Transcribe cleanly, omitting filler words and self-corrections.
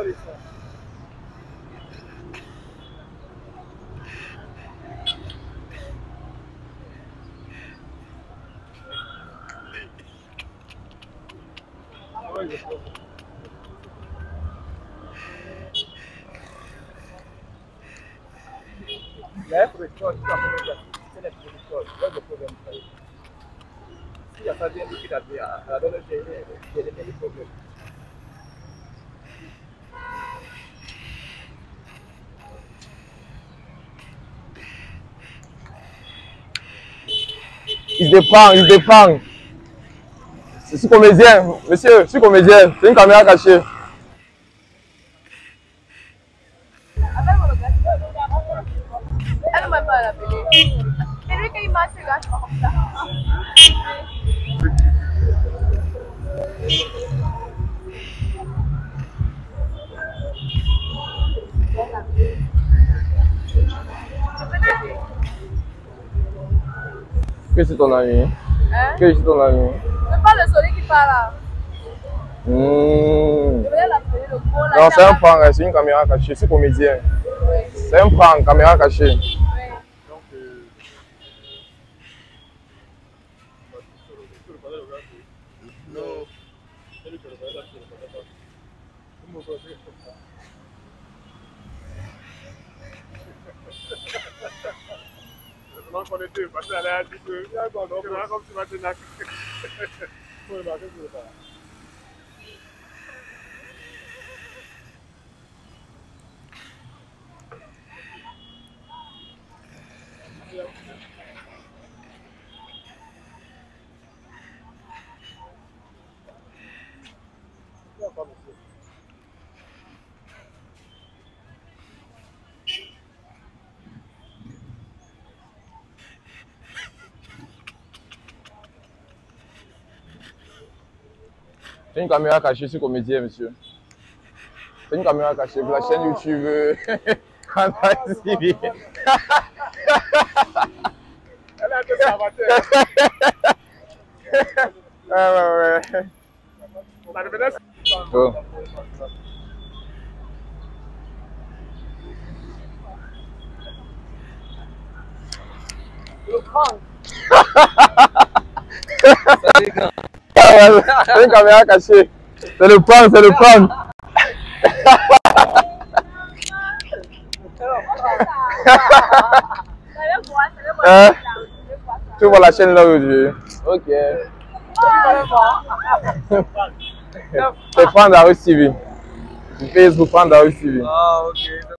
Il se défend, il se défend. Je suis comédien, monsieur, je suis comédien. C'est une caméra cachée. Elle ne m'a pas appelé. C'est lui qui m'a fait gâche comme ça. Que c'est ton ami? Hein? Que c'est ton ami? C'est pas le soleil qui parle là. Je voulais l'appeler le gros là. Non, c'est un prank, c'est une caméra cachée. Je suis comédien. Oui. C'est un prank, caméra cachée. Oui. C'est une caméra cachée, je suis comédien, monsieur. C'est une caméra cachée pour la chaîne YouTube. Canal TV. Elle a un peu salvateur. Ouais. Oh. C'est une caméra cachée. C'est le pan, c'est le pan. Tu vois la chaîne là aujourd'hui. Ok. C'est Pandarus TV. Facebook Pandarus TV. Ah, ok.